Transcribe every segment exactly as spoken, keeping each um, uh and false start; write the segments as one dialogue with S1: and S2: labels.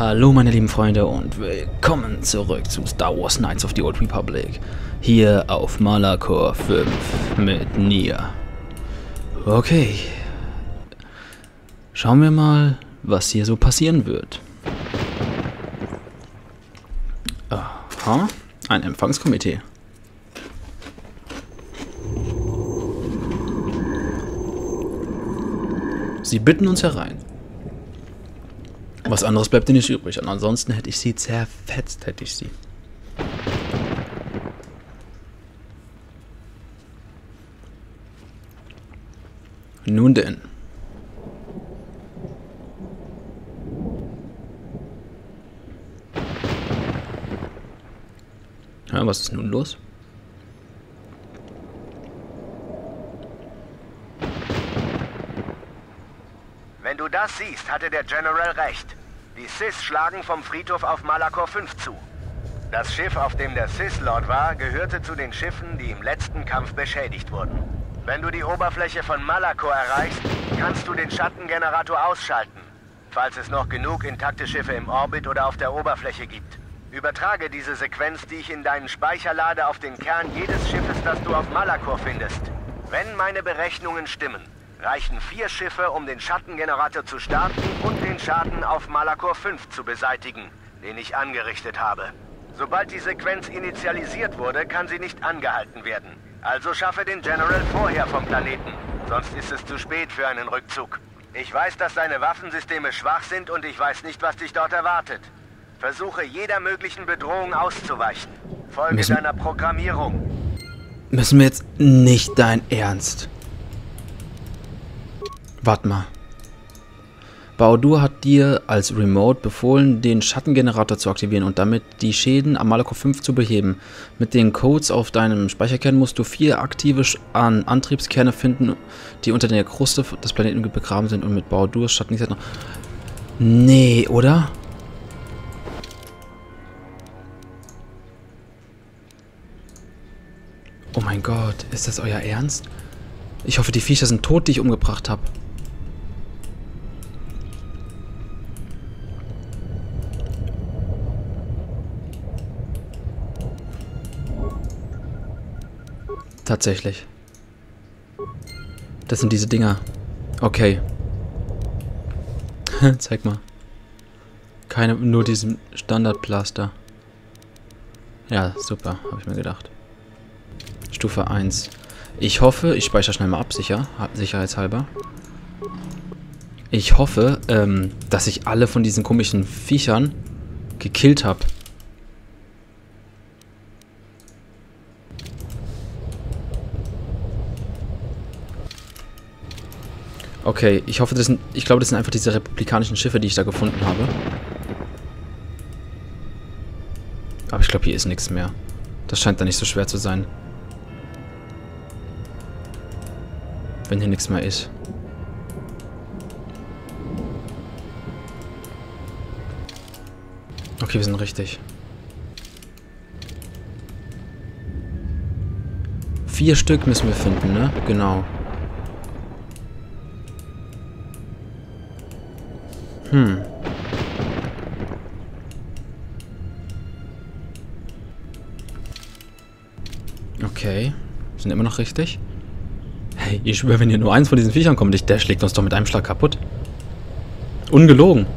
S1: Hallo meine lieben Freunde und willkommen zurück zu Star Wars Knights of the Old Republic. Hier auf Malachor fünf mit Nier. Okay. Schauen wir mal, was hier so passieren wird. Aha, ein Empfangskomitee. Sie bitten uns herein. Was anderes bleibt dir nicht übrig. Und ansonsten hätte ich sie zerfetzt, hätte ich sie. Nun denn. Ja, was ist nun los?
S2: Wenn du das siehst, hatte der General recht. Die Sith schlagen vom Friedhof auf Malachor fünf zu. Das Schiff, auf dem der Sith-Lord war, gehörte zu den Schiffen, die im letzten Kampf beschädigt wurden. Wenn du die Oberfläche von Malachor erreichst, kannst du den Schattengenerator ausschalten, falls es noch genug intakte Schiffe im Orbit oder auf der Oberfläche gibt. Übertrage diese Sequenz, die ich in deinen Speicher lade, auf den Kern jedes Schiffes, das du auf Malachor findest. Wenn meine Berechnungen stimmen, reichen vier Schiffe, um den Schattengenerator zu starten und den Schaden auf Malachor fünf zu beseitigen, den ich angerichtet habe. Sobald die Sequenz initialisiert wurde, kann sie nicht angehalten werden. Also schaffe den General vorher vom Planeten, sonst ist es zu spät für einen Rückzug. Ich weiß, dass deine Waffensysteme schwach sind und ich weiß nicht, was dich dort erwartet. Versuche jeder möglichen Bedrohung auszuweichen. Folge
S1: Müssen,
S2: deiner Programmierung.
S1: Müssen wir jetzt nicht dein Ernst? Warte mal. Bao-Dur hat dir als Remote befohlen, den Schattengenerator zu aktivieren und damit die Schäden am Malachor fünf zu beheben. Mit den Codes auf deinem Speicherkern musst du vier aktive an Antriebskerne finden, die unter der Kruste des Planeten begraben sind und mit Bao-Durs Schatten... Nee, oder? Oh mein Gott, ist das euer Ernst? Ich hoffe, die Viecher sind tot, die ich umgebracht habe. Tatsächlich. Das sind diese Dinger. Okay. Zeig mal. Keine, nur diesen Standardplaster. Ja, super, habe ich mir gedacht. Stufe eins. Ich hoffe, ich speichere schnell mal ab, sicher, sicherheitshalber. Ich hoffe, ähm, dass ich alle von diesen komischen Viechern gekillt habe. Okay, ich hoffe, das sind, ich glaube, das sind einfach diese republikanischen Schiffe, die ich da gefunden habe. Aber ich glaube, hier ist nichts mehr. Das scheint da nicht so schwer zu sein. Wenn hier nichts mehr ist. Okay, wir sind richtig. Vier Stück müssen wir finden, ne? Genau. Hm. Okay. Sind immer noch richtig? Hey, ich schwöre, wenn hier nur eins von diesen Viechern kommt, der schlägt uns doch mit einem Schlag kaputt. Ungelogen.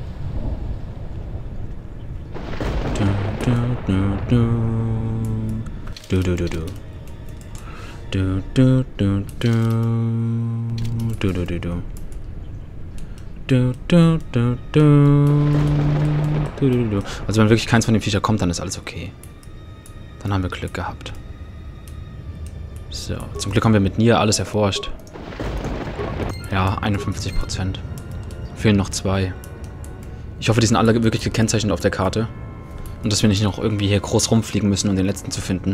S1: Du, du, du, du. Du, du, du, du. Du, du, du, du. Du, du, du, du. Du, du, du. Also wenn wirklich keins von den Viechern kommt, dann ist alles okay. Dann haben wir Glück gehabt. So, zum Glück haben wir mit Nier alles erforscht. Ja, einundfünfzig Prozent. Fehlen noch zwei. Ich hoffe, die sind alle wirklich gekennzeichnet auf der Karte. Und dass wir nicht noch irgendwie hier groß rumfliegen müssen, um den letzten zu finden.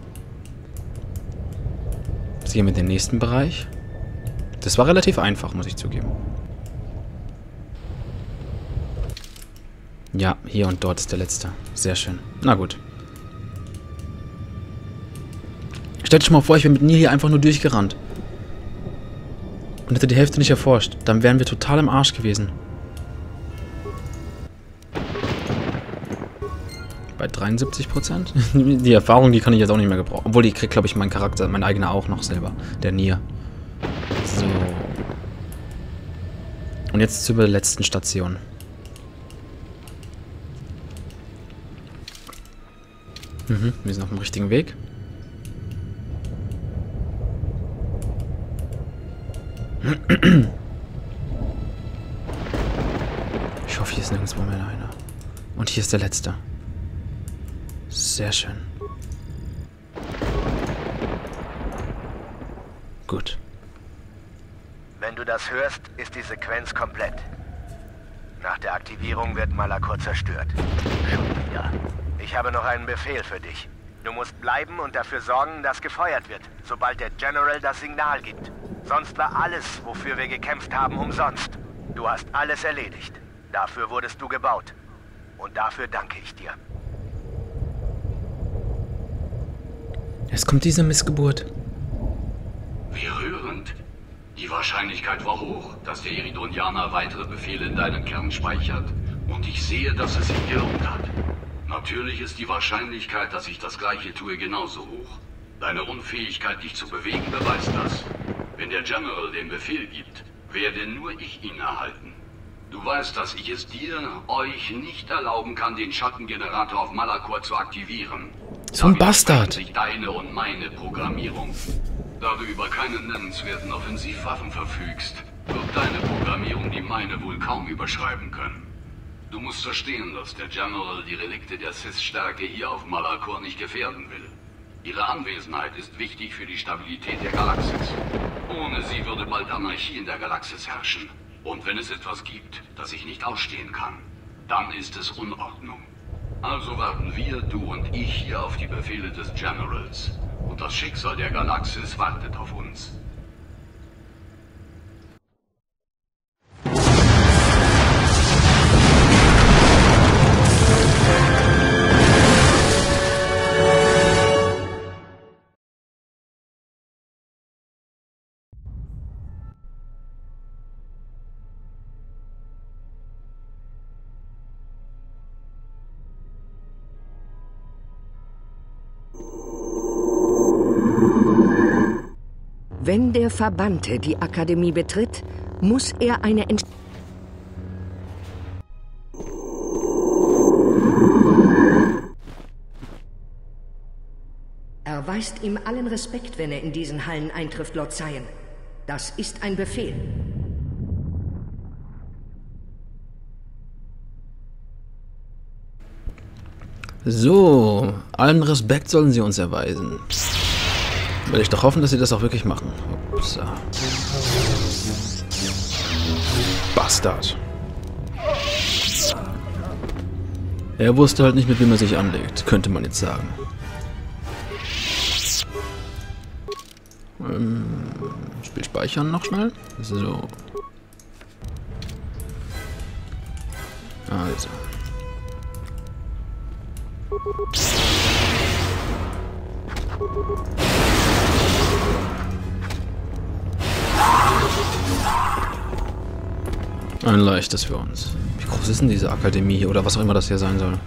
S1: Jetzt gehen wir in den nächsten Bereich. Das war relativ einfach, muss ich zugeben. Ja, hier und dort ist der letzte. Sehr schön. Na gut. Stellt euch mal vor, ich wäre mit Nier hier einfach nur durchgerannt. Und hätte die Hälfte nicht erforscht. Dann wären wir total im Arsch gewesen. dreiundsiebzig Prozent. Die Erfahrung, die kann ich jetzt auch nicht mehr gebrauchen. Obwohl, die kriegt, glaube ich, mein Charakter, mein eigener auch noch selber. Der Nier. So. Und jetzt zur letzten Station. Mhm, wir sind auf dem richtigen Weg. Ich hoffe, hier ist nirgendwo mehr einer. Und hier ist der letzte. Sehr schön. Gut.
S2: Wenn du das hörst, ist die Sequenz komplett. Nach der Aktivierung wird Malakor zerstört. Schon wieder. Ich habe noch einen Befehl für dich. Du musst bleiben und dafür sorgen, dass gefeuert wird, sobald der General das Signal gibt. Sonst war alles, wofür wir gekämpft haben, umsonst. Du hast alles erledigt. Dafür wurdest du gebaut. Und dafür danke ich dir.
S1: Es kommt diese Missgeburt.
S3: Wie rührend. Die Wahrscheinlichkeit war hoch, dass der Iridonianer weitere Befehle in deinen Kern speichert. Und ich sehe, dass es sich gelohnt hat. Natürlich ist die Wahrscheinlichkeit, dass ich das Gleiche tue, genauso hoch. Deine Unfähigkeit, dich zu bewegen, beweist das. Wenn der General den Befehl gibt, werde nur ich ihn erhalten. Du weißt, dass ich es dir, euch nicht erlauben kann, den Schattengenerator auf Malakor zu aktivieren.
S1: So ein Bastard.
S3: Sich deine und meine Programmierung. Da du über keine nennenswerten Offensivwaffen verfügst, wird deine Programmierung die meine wohl kaum überschreiben können. Du musst verstehen, dass der General die Relikte der Sith-Stärke hier auf Malakor nicht gefährden will. Ihre Anwesenheit ist wichtig für die Stabilität der Galaxis. Ohne sie würde bald Anarchie in der Galaxis herrschen. Und wenn es etwas gibt, das ich nicht ausstehen kann, dann ist es Unordnung. Also warten wir, du und ich, hier auf die Befehle des Generals. Und das Schicksal der Galaxis wartet auf uns.
S4: Wenn der Verbannte die Akademie betritt, muss er eine Entscheidung. Erweist ihm allen Respekt, wenn er in diesen Hallen eintrifft, Lord Sion. Das ist ein Befehl.
S1: So, allen Respekt sollen sie uns erweisen. Will ich doch hoffen, dass sie das auch wirklich machen. Upsa. Bastard. Er wusste halt nicht, mit wem er sich anlegt, könnte man jetzt sagen. Ähm, Spiel speichern noch schnell. So. Also. Ein leichtes für uns. Wie groß ist denn diese Akademie hier oder was auch immer das hier sein soll?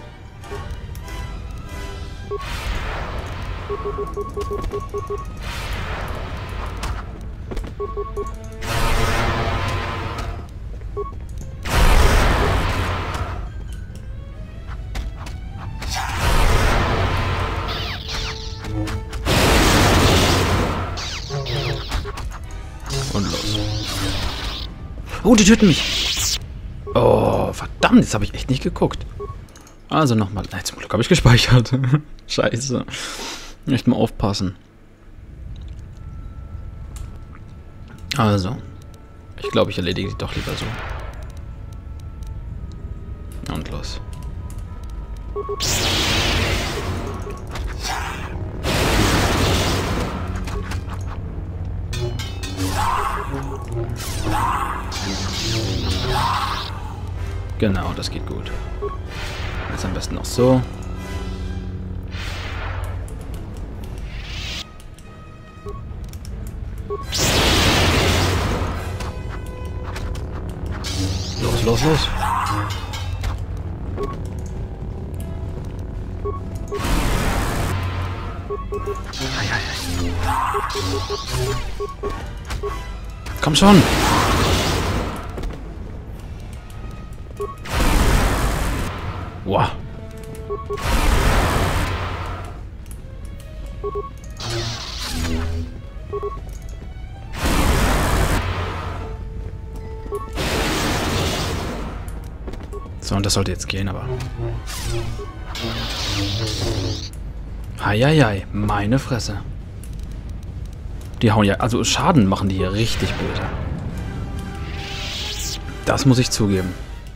S1: Und los. Oh, die töten mich. Oh, verdammt, jetzt habe ich echt nicht geguckt. Also nochmal. Nein, zum Glück habe ich gespeichert. Scheiße. Echt mal aufpassen. Also. Ich glaube, ich erledige die doch lieber so. Und los. Genau, das geht gut. Jetzt am besten noch so. Los, los, los. Komm schon! Wow. So, und das sollte jetzt gehen, aber... Heieiei, meine Fresse. Die hauen ja... Also Schaden machen die hier richtig böse. Das muss ich zugeben.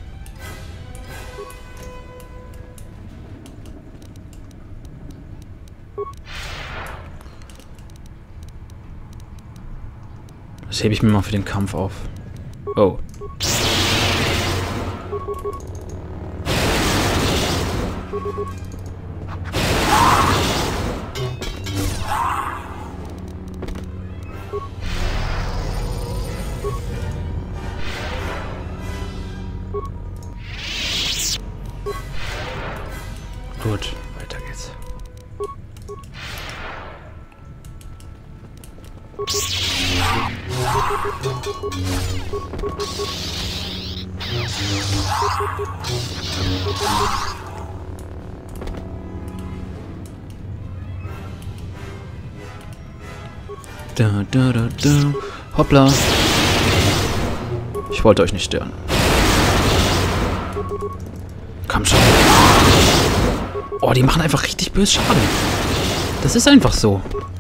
S1: Das hebe ich mir mal für den Kampf auf. Oh. Gut, weiter geht's. Da, da, da, da. Hoppla. Ich wollte euch nicht stören. Komm schon. Oh, die machen einfach richtig böse Schaden. Das ist einfach so.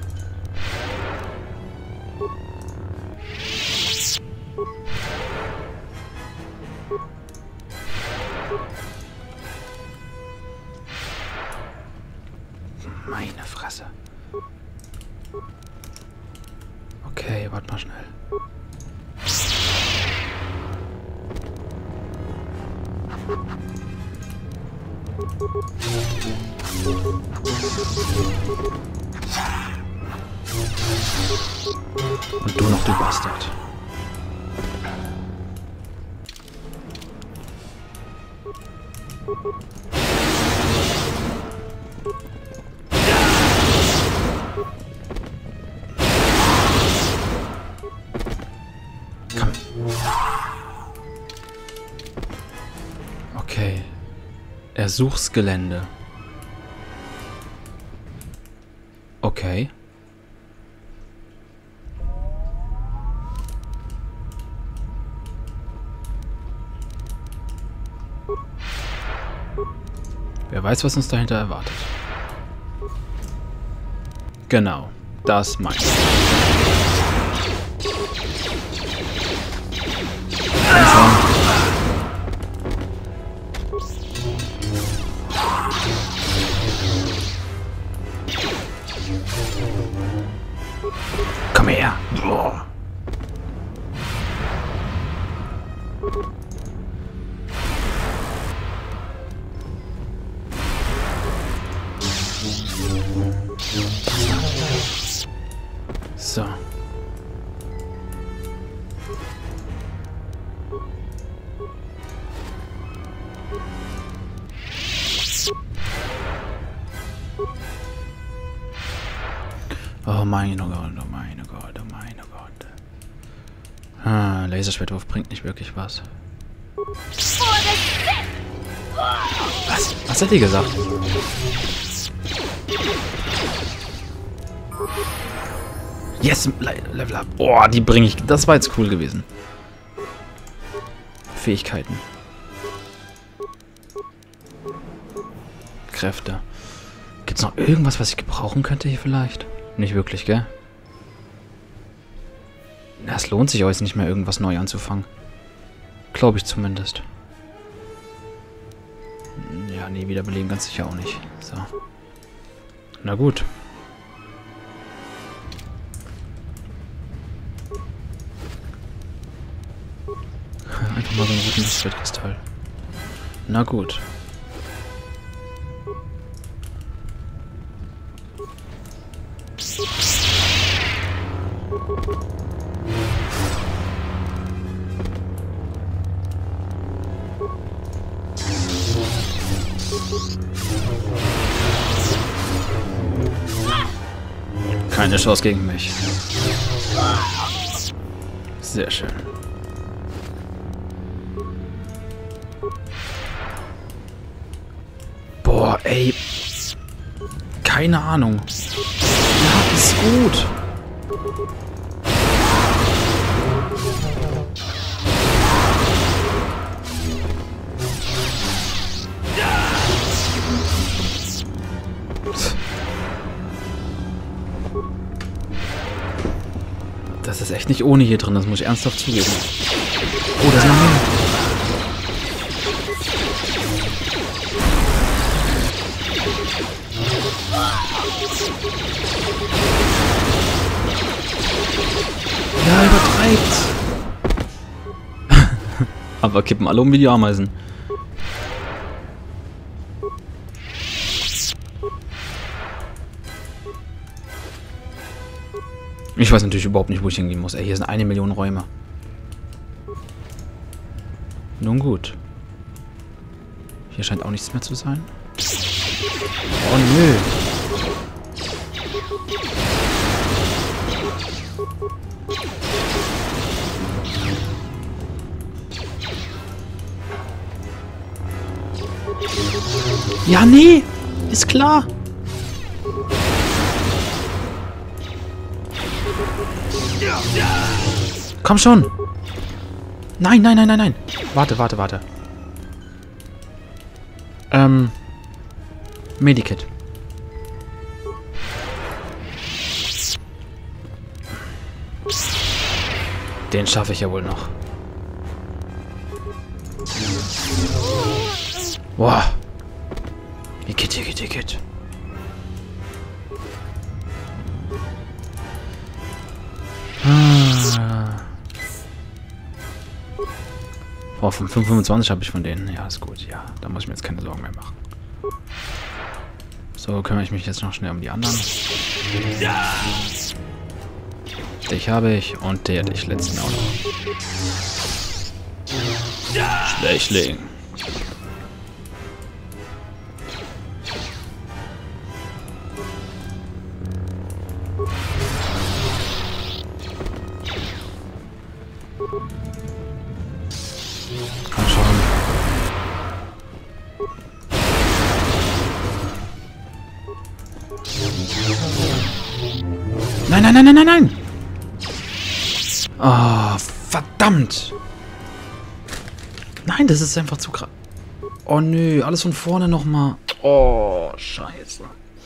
S1: Meine Fresse. Okay, warte mal schnell. Und du noch, du Bastard. Komm. Okay. Ersuchsgelände. Okay. Wer weiß, was uns dahinter erwartet. Genau, das meine ich. Komm her. Boah. So. Oh meine Gott, oh meine Gott, oh meine Gott. Ah, Laserschwertwurf bringt nicht wirklich was. Was? Was hat die gesagt? Yes, Level up. Boah, die bringe ich. Das war jetzt cool gewesen. Fähigkeiten. Kräfte. Gibt's noch irgendwas, was ich gebrauchen könnte hier vielleicht? Nicht wirklich, gell? Es lohnt sich heute nicht mehr, irgendwas neu anzufangen. Glaube ich zumindest. Ja, nee, wiederbeleben ganz sicher auch nicht. So. Na gut. Einfach mal so einen roten Lichtschwertkristall. Na gut. Keine Chance gegen mich. Sehr schön. Boah, ey. Keine Ahnung. Ja, ist gut. Das ist echt nicht ohne hier drin, das muss ich ernsthaft zugeben. Oh, da sind noch mehr. Ja, übertreibt. Aber kippen alle um wie die Ameisen. Ich weiß natürlich überhaupt nicht, wo ich hingehen muss. Ey, hier sind eine Million Räume. Nun gut. Hier scheint auch nichts mehr zu sein. Oh nö. Ja, nee. Ist klar. Komm schon. Nein, nein, nein, nein, nein. Warte, warte, warte. Ähm. Medikit. Den schaffe ich ja wohl noch. Boah. Igitt, Igitt, Igitt. Ah. Oh, von fünfundzwanzig habe ich von denen. Ja, ist gut. Ja, da muss ich mir jetzt keine Sorgen mehr machen. So, kümmere ich mich jetzt noch schnell um die anderen. Dich habe ich und der dich letzten auch noch. Schwächling. Komm schon. Nein, nein, nein, nein, nein, nein! Oh, verdammt! Nein, das ist einfach zu krass. Oh nö, alles von vorne nochmal. Oh, scheiße.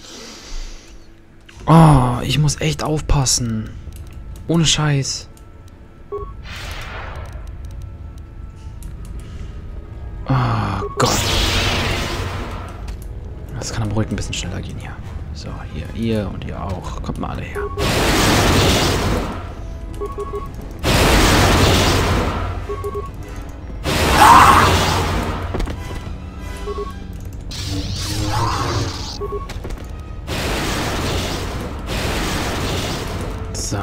S1: Oh, ich muss echt aufpassen. Ohne Scheiß. Oh Gott. Das kann aber ruhig ein bisschen schneller gehen hier. So, hier, ihr und ihr auch. Kommt mal alle her. So.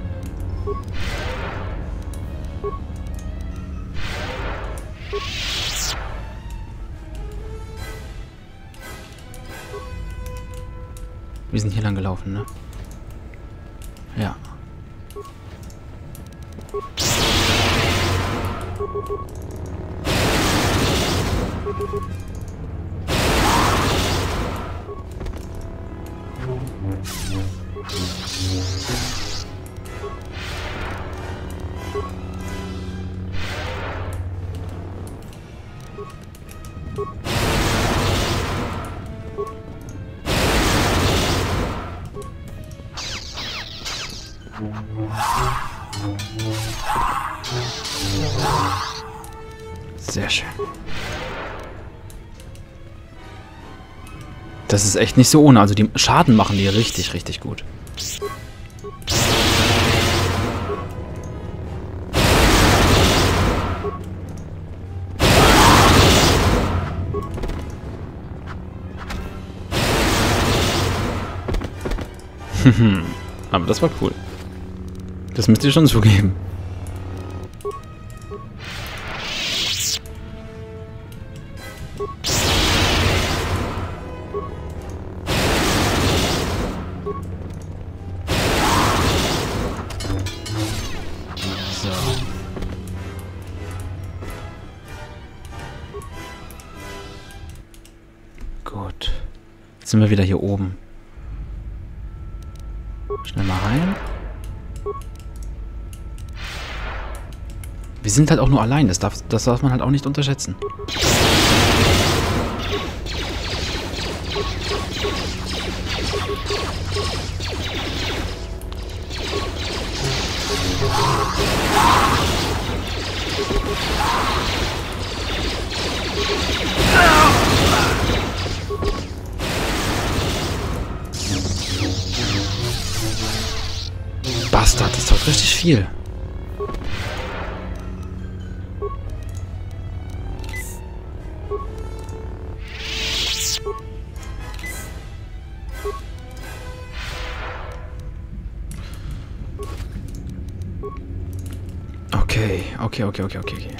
S1: Wir sind hier lang gelaufen, ne? Ja. Sehr schön. Das ist echt nicht so ohne. Also die Schaden machen die richtig, richtig gut. Aber das war cool. Das müsst ihr schon zugeben. sind wir wieder hier oben. Schnell mal rein. Wir sind halt auch nur allein. Das darf, das darf man halt auch nicht unterschätzen. Bastard, das ist doch richtig viel. Okay, okay, okay, okay, okay, okay.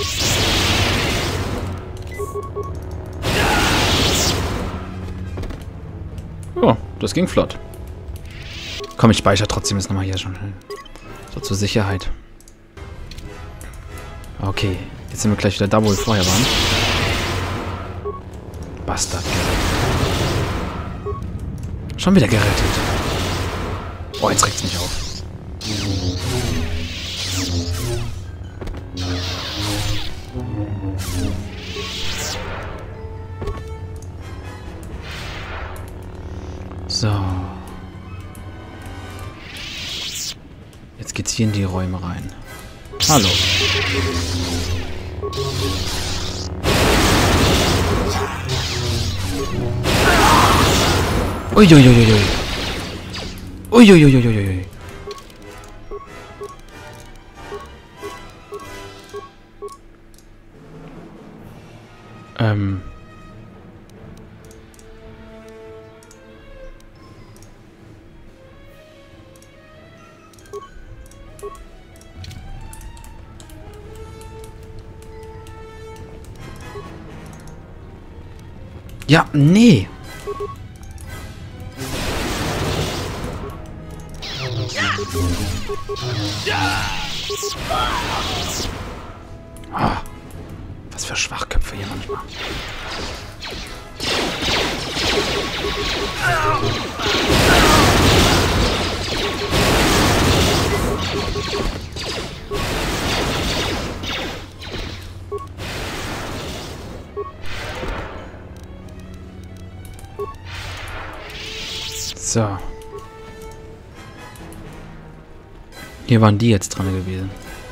S1: Oh, das ging flott. Komm, ich speichere trotzdem jetzt nochmal hier schon. So zur Sicherheit. Okay, jetzt sind wir gleich wieder da, wo wir vorher waren. Bastard gerettet. Schon wieder gerettet. Oh, jetzt regt's mich auf. So. Jetzt geht's hier in die Räume rein. Hallo. Uiuiuiui. Uiuiuiui. Ähm. Ja, nee. Ah, was für Schwachköpfe hier manchmal. So. Hier waren die jetzt dran gewesen.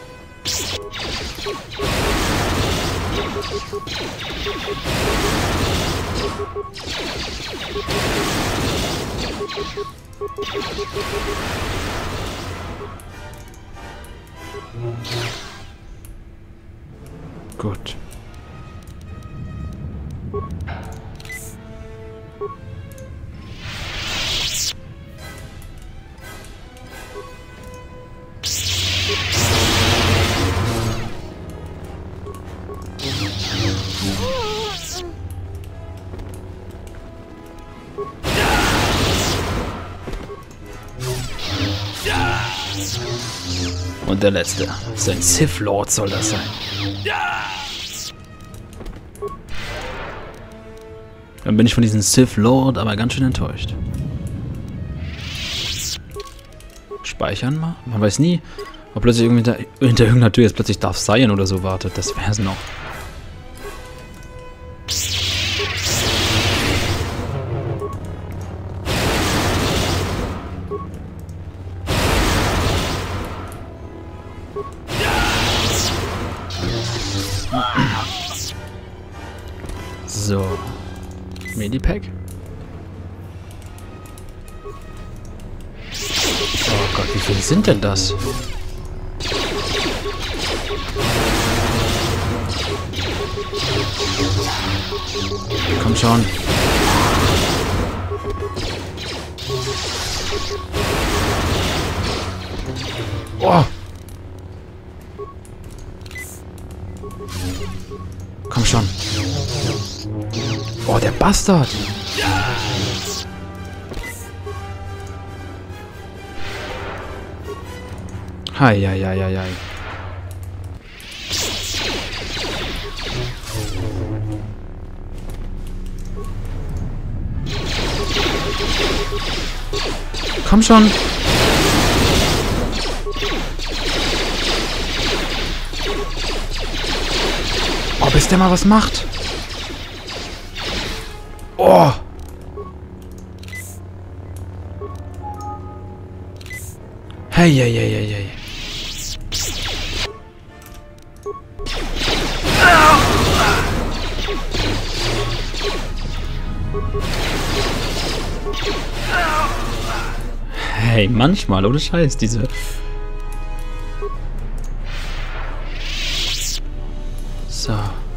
S1: Gut. Und der letzte. Sein Sith Lord soll das sein. Dann bin ich von diesem Sith Lord aber ganz schön enttäuscht. Speichern mal. Man weiß nie, ob plötzlich irgendwie hinter, hinter irgendeiner Tür jetzt plötzlich Darth Sion oder so wartet. Das wär's noch. So. Medipack. Oh Gott, wie viele sind denn das? Komm schon. Oh. Komm schon. Oh, der Bastard. Hei, hei, hei, hei, hei. Komm schon. Oh, bis der mal was macht. Oh. Hey, hey, hey, hey, hey. Hey, manchmal, ohne Scheiß, diese... So.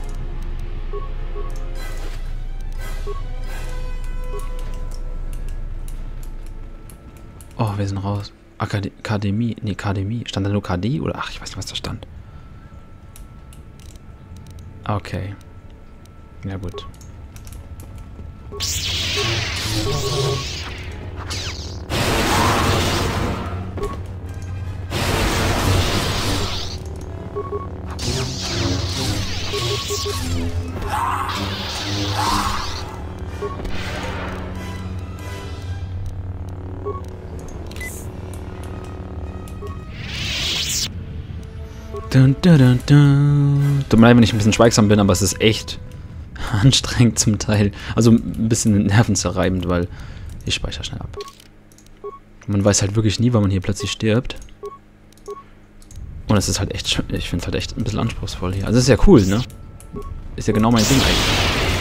S1: Oh, wir sind raus. Akad Akademie, nee, Akademie. Stand da nur K D oder? Ach, ich weiß nicht, was da stand. Okay. Ja, gut. Dun, dun, dun, dun. Tut mir leid, wenn ich ein bisschen schweigsam bin, aber es ist echt anstrengend zum Teil. Also ein bisschen nervenzerreibend, weil ich speichere schnell ab. Man weiß halt wirklich nie, wann man hier plötzlich stirbt. Und es ist halt echt, ich finde es halt echt ein bisschen anspruchsvoll hier. Also es ist ja cool, ne? Ist ja genau mein Ding eigentlich.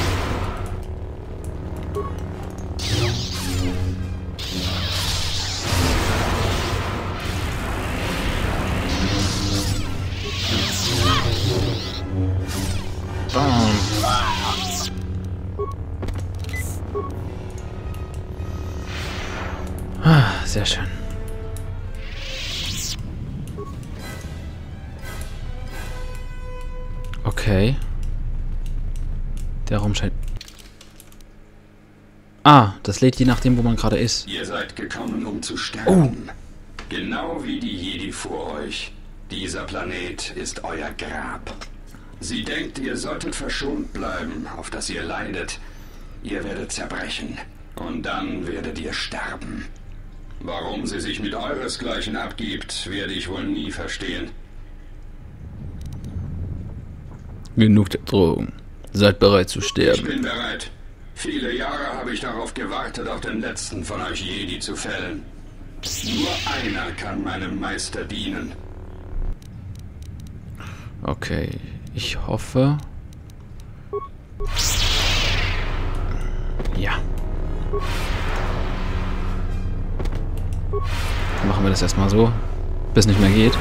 S1: Ah, sehr schön. Okay. Der Raum scheint... Ah, das lädt je nachdem, wo man gerade ist.
S5: Ihr seid gekommen, um zu sterben. Oh. Genau wie die Jedi vor euch. Dieser Planet ist euer Grab. Sie denkt, ihr solltet verschont bleiben, auf dass ihr leidet. Ihr werdet zerbrechen. Und dann werdet ihr sterben. Warum sie sich mit euresgleichen abgibt, werde ich wohl nie verstehen.
S1: Genug der Drohung. Seid bereit zu sterben.
S5: Ich bin bereit. Viele Jahre habe ich darauf gewartet, auch den letzten von euch Jedi zu fällen. Nur einer kann meinem Meister dienen.
S1: Okay, ich hoffe... Ja. Machen wir das erstmal so, bis nicht mehr geht.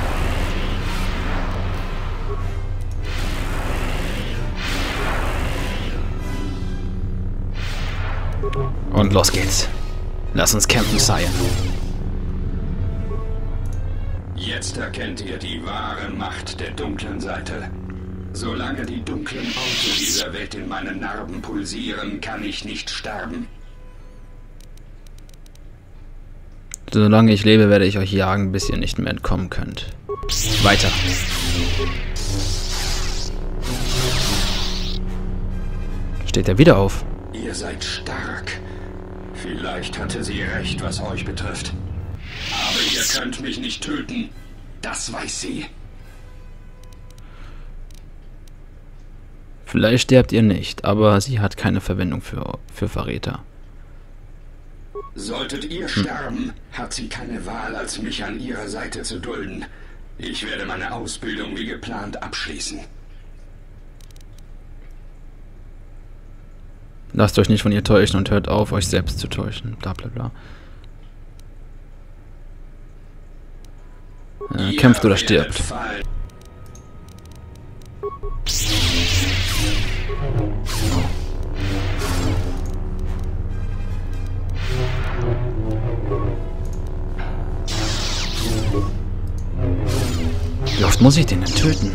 S1: Und los geht's. Lass uns kämpfen, Sire.
S5: Jetzt erkennt ihr die wahre Macht der dunklen Seite. Solange die dunklen Orte dieser Welt in meinen Narben pulsieren, kann ich nicht sterben.
S1: Solange ich lebe, werde ich euch jagen, bis ihr nicht mehr entkommen könnt. Weiter. Steht er wieder auf?
S5: Ihr seid stark. Vielleicht hatte sie recht, was euch betrifft. Aber ihr könnt mich nicht töten. Das weiß sie.
S1: Vielleicht sterbt ihr nicht, aber sie hat keine Verwendung für, für Verräter.
S5: Solltet ihr sterben, hat sie keine Wahl, als mich an ihrer Seite zu dulden. Ich werde meine Ausbildung wie geplant abschließen.
S1: Lasst euch nicht von ihr täuschen und hört auf, euch selbst zu täuschen. Bla bla bla. Äh, kämpft oder stirbt. Wie oft muss ich den denn töten?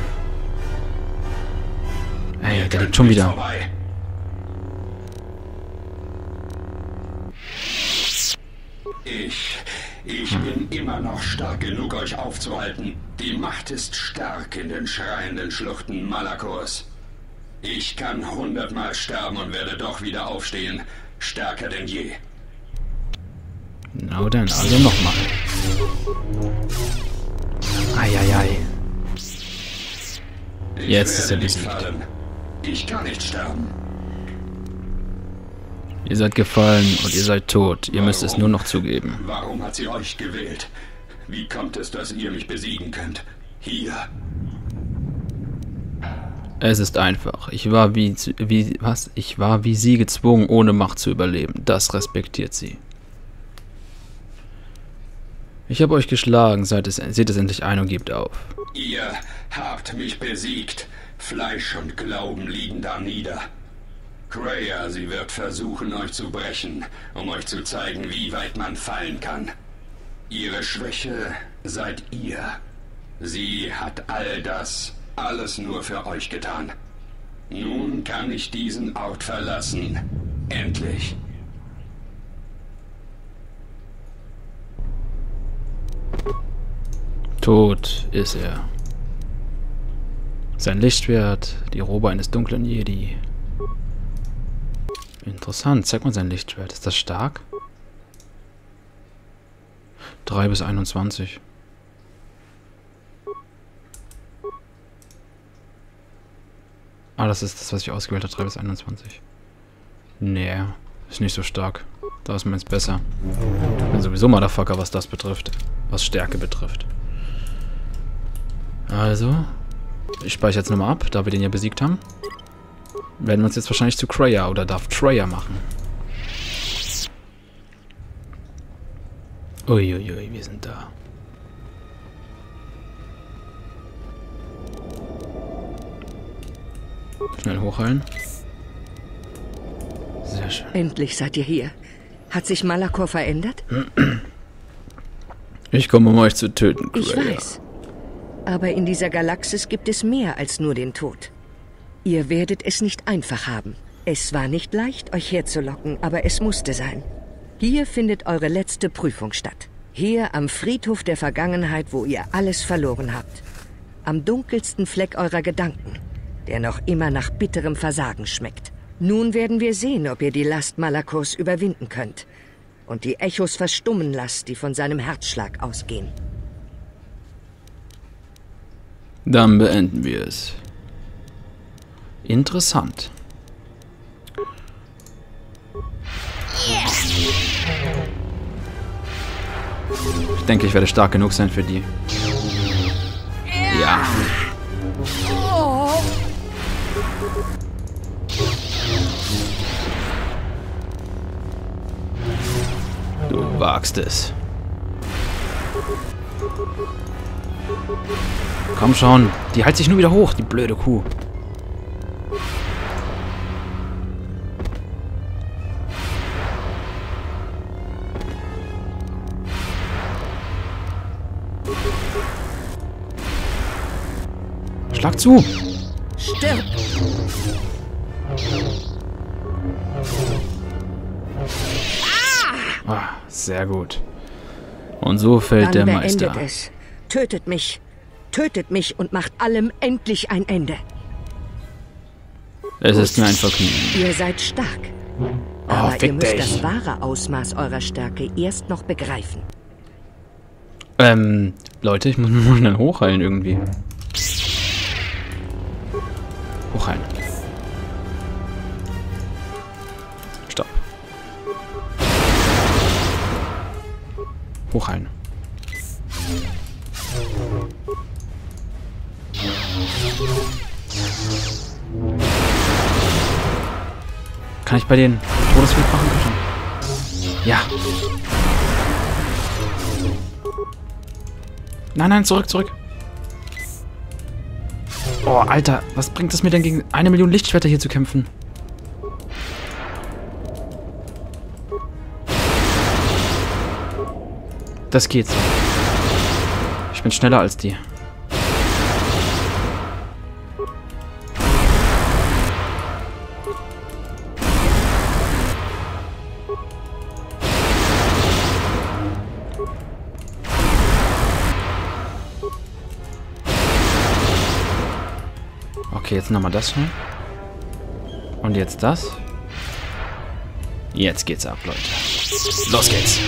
S1: Ey, der liegt schon wieder.
S5: Ich, ich bin immer noch stark genug, euch aufzuhalten. Die Macht ist stark in den schreienden Schluchten Malakors. Ich kann hundertmal sterben und werde doch wieder aufstehen. Stärker denn je.
S1: Na dann, also nochmal. Eieiei. Jetzt ist er besiegt.
S5: Ich kann nicht sterben.
S1: Ihr seid gefallen und ihr seid tot. Ihr Warum? müsst es nur noch zugeben.
S5: Warum hat sie euch gewählt? Wie kommt es, dass ihr mich besiegen könnt? Hier.
S1: Es ist einfach. Ich war wie, wie, was? Ich war wie sie gezwungen, ohne Macht zu überleben. Das respektiert sie. Ich habe euch geschlagen, seht es, seht es endlich ein und gebt auf.
S5: Ihr habt mich besiegt. Fleisch und Glauben liegen da nieder. Kreia, sie wird versuchen, euch zu brechen, um euch zu zeigen, wie weit man fallen kann. Ihre Schwäche seid ihr. Sie hat all das, alles nur für euch getan. Nun kann ich diesen Ort verlassen. Endlich.
S1: Tot ist er. Sein Lichtschwert, die Robe eines dunklen Jedi. Interessant, zeig mal sein Lichtschwert. Ist das stark? drei bis einundzwanzig. Ah, das ist das, was ich ausgewählt habe. drei bis einundzwanzig. Nee, ist nicht so stark. Da ist meins besser. Ich bin sowieso Motherfucker, was das betrifft. Was Stärke betrifft. Also, ich speichere jetzt nochmal ab, da wir den ja besiegt haben. Werden wir uns jetzt wahrscheinlich zu Kreia oder Darth Treya machen. Uiuiui, wir sind da. Schnell hochheilen. Sehr schön.
S4: Endlich seid ihr hier. Hat sich Malachor verändert?
S1: Ich komme, um euch zu töten, Kreia.
S4: Ich weiß. Aber in dieser Galaxis gibt es mehr als nur den Tod. Ihr werdet es nicht einfach haben. Es war nicht leicht, euch herzulocken, aber es musste sein. Hier findet eure letzte Prüfung statt. Hier am Friedhof der Vergangenheit, wo ihr alles verloren habt. Am dunkelsten Fleck eurer Gedanken, der noch immer nach bitterem Versagen schmeckt. Nun werden wir sehen, ob ihr die Last Malachors überwinden könnt und die Echos verstummen lasst, die von seinem Herzschlag ausgehen.
S1: Dann beenden wir es. Interessant. Ich denke, ich werde stark genug sein für die. Ja. Du wagst es. Komm schon. Die hält sich nur wieder hoch, die blöde Kuh. Schlag zu!
S4: Stirb!
S1: Ah, sehr gut. Und so fällt
S4: Dann
S1: der
S4: beendet
S1: Meister.
S4: es. Tötet mich. Tötet mich und macht allem endlich ein Ende.
S1: Es ist mir ein Vergnügen.
S4: Ihr seid stark.
S1: Oh,
S4: Aber ihr
S1: fick
S4: müsst
S1: dich.
S4: das wahre Ausmaß eurer Stärke erst noch begreifen.
S1: Ähm, Leute, ich muss mich mal schnell hochheilen irgendwie. Hochheilen. Stopp. Hochheilen. Kann ich bei den Todesweg machen? Ja. Nein, nein, zurück, zurück. Oh, Alter, was bringt es mir denn gegen eine Million Lichtschwerter hier zu kämpfen? Das geht so. Ich bin schneller als die. Okay, jetzt nochmal das schnell. Und jetzt das. Jetzt geht's ab, Leute. Los geht's.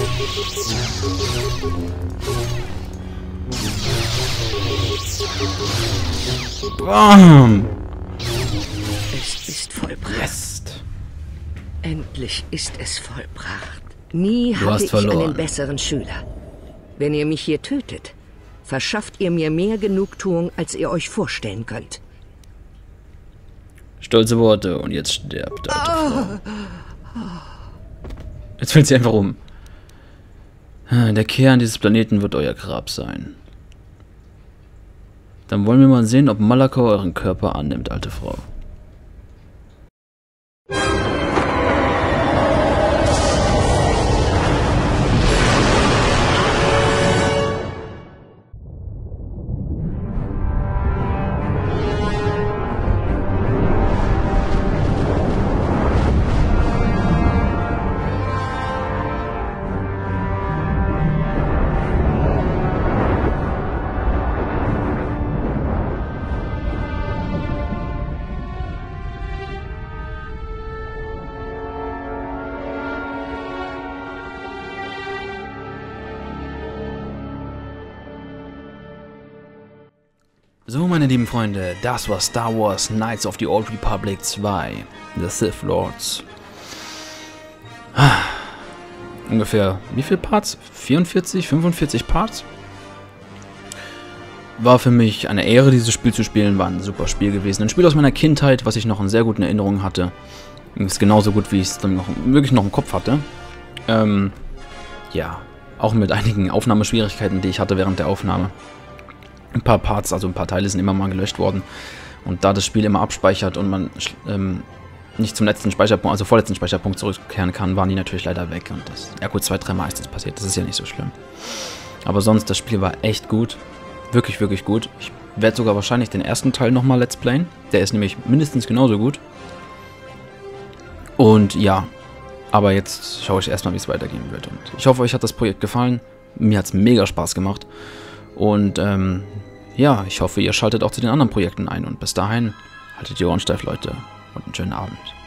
S1: Bam!
S4: Es ist vollbracht.
S1: Yes.
S4: Endlich ist es vollbracht. Nie
S1: Du
S4: hatte
S1: hast
S4: ich
S1: verloren.
S4: einen besseren Schüler. Wenn ihr mich hier tötet, verschafft ihr mir mehr Genugtuung, als ihr euch vorstellen könnt.
S1: Stolze Worte und jetzt stirbt, alte Frau. Jetzt fällt sie einfach um. Der Kern dieses Planeten wird euer Grab sein. Dann wollen wir mal sehen, ob Malakor euren Körper annimmt, alte Frau. So, meine lieben Freunde, das war Star Wars Knights of the Old Republic zwei, The Sith Lords. Ah, ungefähr, wie viele Parts? vierundvierzig, fünfundvierzig Parts? War für mich eine Ehre, dieses Spiel zu spielen, war ein super Spiel gewesen. Ein Spiel aus meiner Kindheit, was ich noch in sehr guten Erinnerungen hatte. Ist genauso gut, wie ich es dann noch, wirklich noch im Kopf hatte. Ähm, ja, auch mit einigen Aufnahmeschwierigkeiten, die ich hatte während der Aufnahme. Ein paar Parts, also ein paar Teile sind immer mal gelöscht worden. Und da das Spiel immer abspeichert und man ähm, nicht zum letzten Speicherpunkt, also vorletzten Speicherpunkt zurückkehren kann, waren die natürlich leider weg. Und das, ja gut, zwei, drei Mal ist das passiert, das ist ja nicht so schlimm. Aber sonst, das Spiel war echt gut. Wirklich, wirklich gut. Ich werde sogar wahrscheinlich den ersten Teil nochmal Let's Playen. Der ist nämlich mindestens genauso gut. Und ja, aber jetzt schaue ich erstmal, wie es weitergehen wird. Und ich hoffe, euch hat das Projekt gefallen. Mir hat es mega Spaß gemacht. Und ähm, ja, ich hoffe, ihr schaltet auch zu den anderen Projekten ein. Und bis dahin, haltet die Ohren steif, Leute. Und einen schönen Abend.